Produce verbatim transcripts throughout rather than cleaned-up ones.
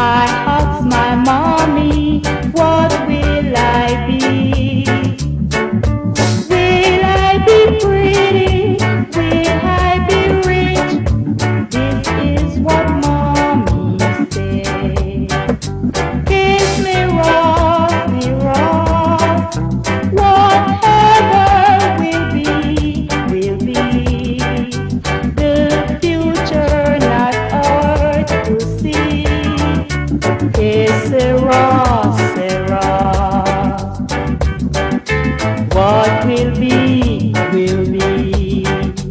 I ask my mommy, what will I be? Will I be pretty? Will I be rich? This is what mommy said. Kiss me, Ross, me, Ross. Whatever will be, will be. The future not hard to see. Kiss me, Ross, me, Ross. What will be, will be.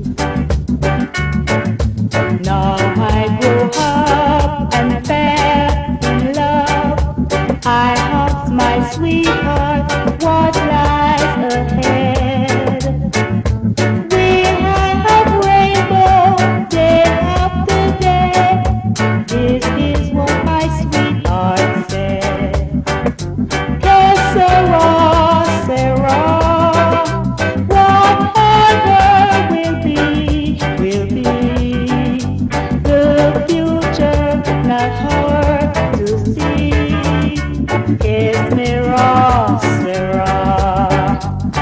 Now I grow up and fell in love. I ask my sweetheart, what lies ahead? Will I have rainbow day after day? This is what my sweetheart said. Que sera, sera. Whatever will be, will be. The future not hard to see. Que sera, sera.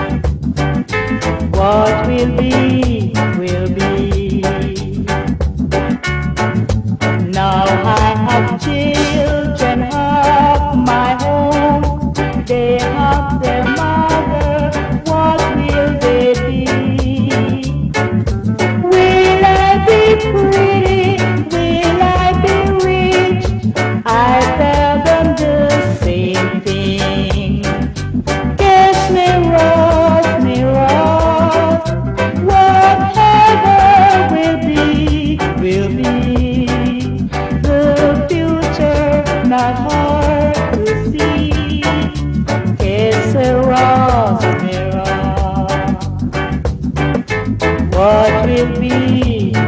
What will be, will be. Now I have children of my own. They have their mother. What will they be? Will I be pretty? Will I be rich? I tell them the same thing. Kiss me, Rose, me, Rose. Whatever will be, will be. The future not hard to see. Kiss me, Rose, me, Rose. What will be,